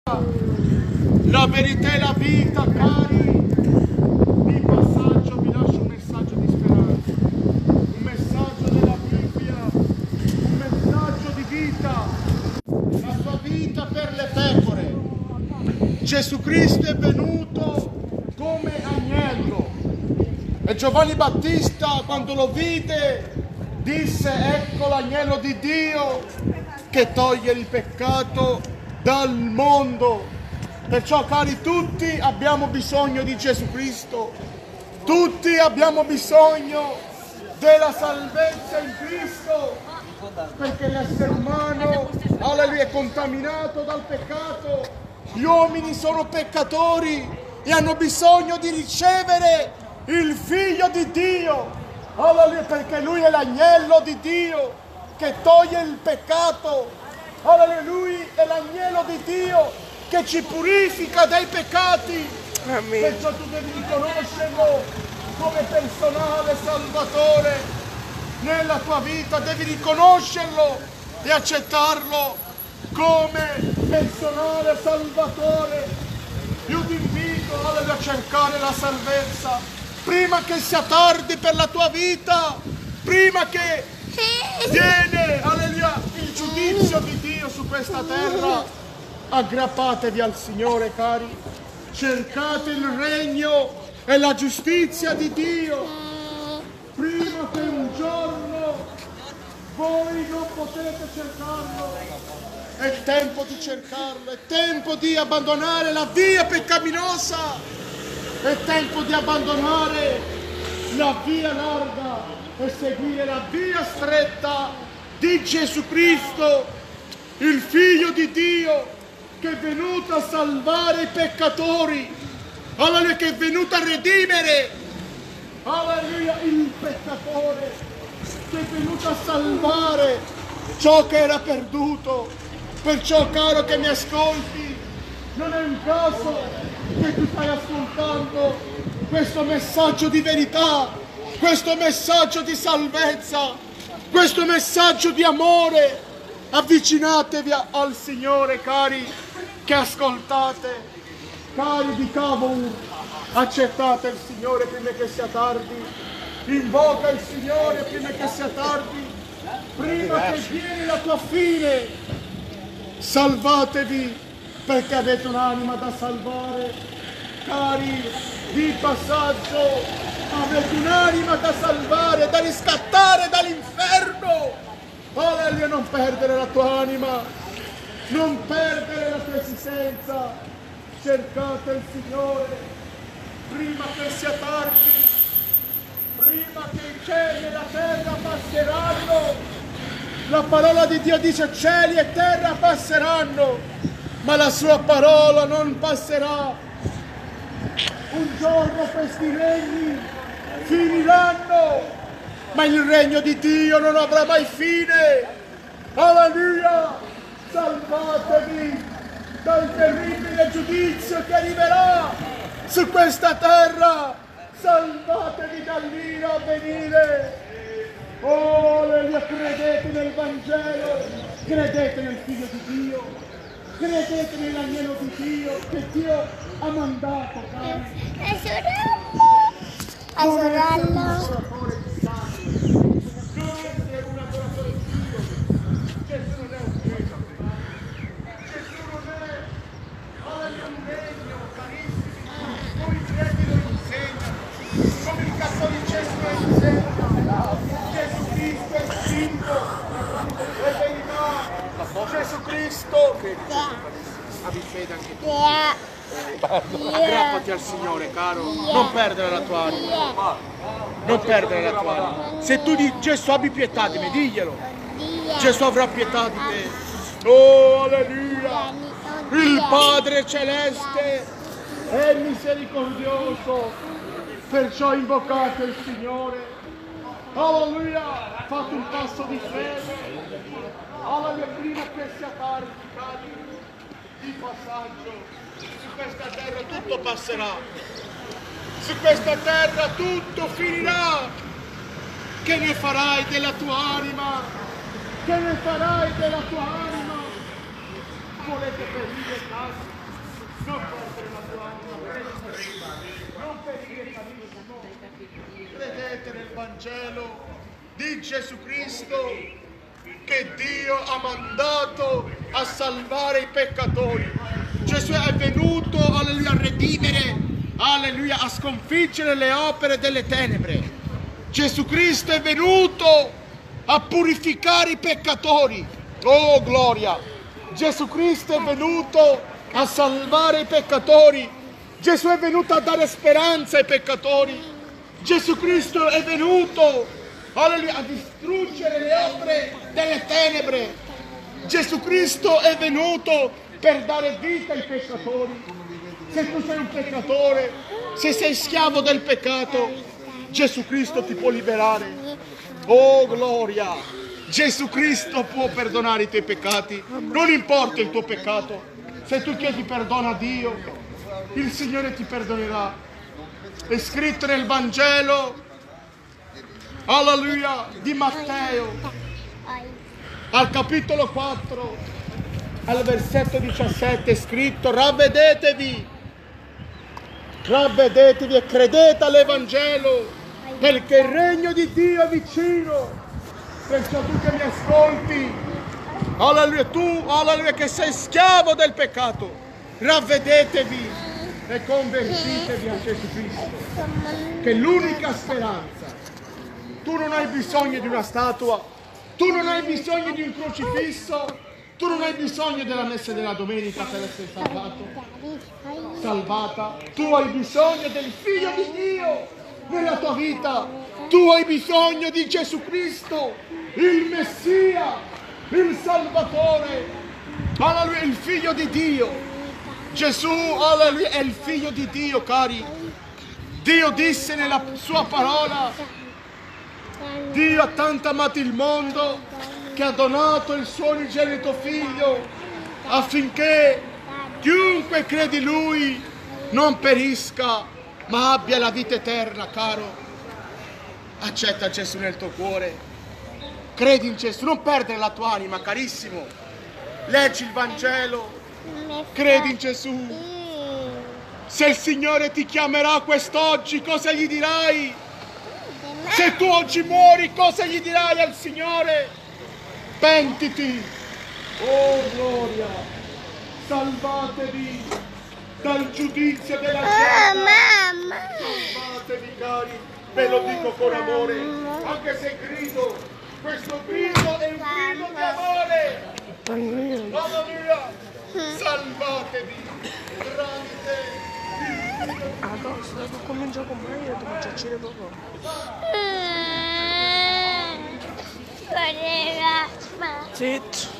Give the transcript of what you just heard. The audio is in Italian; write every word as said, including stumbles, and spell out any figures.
La verità e la vita, cari. Di passaggio vi lascio un messaggio di speranza, un messaggio della Bibbia, un messaggio di vita, la sua vita per le pecore. Gesù Cristo è venuto come agnello e Giovanni Battista, quando lo vide, disse: ecco l'agnello di Dio che toglie il peccato dal mondo. Perciò, cari, tutti abbiamo bisogno di Gesù Cristo, tutti abbiamo bisogno della salvezza in Cristo, perché l'essere umano, alleluia, è contaminato dal peccato. Gli uomini sono peccatori e hanno bisogno di ricevere il Figlio di Dio, alleluia, perché Lui è l'agnello di Dio che toglie il peccato. Alleluia, Lui è l'agnello di Dio che ci purifica dai peccati. Amen. Perciò tu devi riconoscerlo come personale salvatore nella tua vita, devi riconoscerlo e accettarlo come personale salvatore. Io ti invito a cercare la salvezza prima che sia tardi per la tua vita, prima che viene, alleluia, il giudizio di Dio su questa terra. Aggrappatevi al Signore, cari, cercate il regno e la giustizia di Dio prima che un giorno voi non potete cercarlo. È tempo di cercarlo, è tempo di abbandonare la via peccaminosa, è tempo di abbandonare la via larga e seguire la via stretta di Gesù Cristo, il Figlio di Dio, che è venuto a salvare i peccatori, alleluia, che è venuto a redimere, alleluia, il peccatore, che è venuto a salvare ciò che era perduto. Perciò, caro che mi ascolti, non è un caso che tu stai ascoltando questo messaggio di verità, questo messaggio di salvezza, questo messaggio di amore. Avvicinatevi al Signore, cari, che ascoltate, cari di Cavour, accettate il Signore prima che sia tardi, invoca il Signore prima che sia tardi, prima che viene la tua fine. Salvatevi perché avete un'anima da salvare, cari di passaggio, avete un'anima da salvare, da riscattare dall'inferno. Alleluia, non perdere la tua anima, non perdere la tua esistenza. Cercate il Signore prima che sia tardi, prima che i cieli e la terra passeranno. La parola di Dio dice: cieli e terra passeranno, ma la sua parola non passerà. Un giorno questi regni finiranno, ma il regno di Dio non avrà mai fine. Alleluia! Salvatevi dal terribile giudizio che arriverà su questa terra. Salvatevi dall'ira a venire. Oh, alleluia, credete nel Vangelo, credete nel Figlio di Dio, credete nell'agnello di Dio che Dio ha mandato, cari. È sorella. Gesù Cristo, abbi fede anche tu. Aggrappati al Signore, caro, non perdere la tua anima, non perdere la tua anima. Se tu dici: Gesù, abbi pietà di me, diglielo, Gesù avrà pietà di te. Oh, alleluia, il Padre Celeste è misericordioso, perciò invocate il Signore. Alleluia, fate un passo di fede. Alleluia, prima che sia tardi, cari, di passaggio. Su questa terra tutto passerà. Su questa terra tutto finirà. Che ne farai della tua anima? Che ne farai della tua anima? Volete perire, cari? Non perdere la tua anima, non perire carissimo. Credete nel Vangelo di Gesù Cristo che Dio ha mandato a salvare i peccatori. Gesù è venuto, alleluia, a redimere, alleluia, a sconfiggere le opere delle tenebre. Gesù Cristo è venuto a purificare i peccatori. Oh, gloria! Gesù Cristo è venuto a salvare i peccatori. Gesù è venuto a dare speranza ai peccatori. Gesù Cristo è venuto, alleluia, a distruggere le opere delle tenebre. Gesù Cristo è venuto per dare vita ai peccatori. Se tu sei un peccatore, se sei schiavo del peccato, Gesù Cristo ti può liberare. Oh, gloria! Gesù Cristo può perdonare i tuoi peccati. Non importa il tuo peccato. Se tu chiedi perdono a Dio, il Signore ti perdonerà. È scritto nel Vangelo, alleluia, di Matteo, al capitolo quattro, al versetto diciassette, è scritto: ravvedetevi, ravvedetevi e credete all'Evangelo, perché il regno di Dio è vicino. Perciò tu che mi ascolti, alleluia, tu, alleluia, che sei schiavo del peccato, ravvedetevi e convertitevi a Gesù Cristo, che è l'unica speranza. Tu non hai bisogno di una statua, tu non hai bisogno di un crocifisso, tu non hai bisogno della messa della domenica per essere salvato, salvata. Tu hai bisogno del Figlio di Dio nella tua vita. Tu hai bisogno di Gesù Cristo, il Messia, il Salvatore, alleluia, il Figlio di Dio. Gesù, alleluia, è il Figlio di Dio, cari. Dio disse nella sua parola: Dio ha tanto amato il mondo che ha donato il suo unigenito Figlio, affinché chiunque credi in Lui non perisca, ma abbia la vita eterna, caro. Accetta Gesù nel tuo cuore, credi in Gesù, non perdere la tua anima, carissimo. Leggi il Vangelo, credi in Gesù. Se il Signore ti chiamerà quest'oggi, cosa gli dirai? Se tu oggi muori, cosa gli dirai al Signore? Pentiti. Oh, gloria! Salvatevi dal giudizio della gente. Salvatevi, cari. Ve lo dico con amore, anche se grido, questo grido è un grido di amore. Alleluia! Salvatevi tramite il Dio. Adesso dopo comincio con me, io devo giacere proprio. Zitto.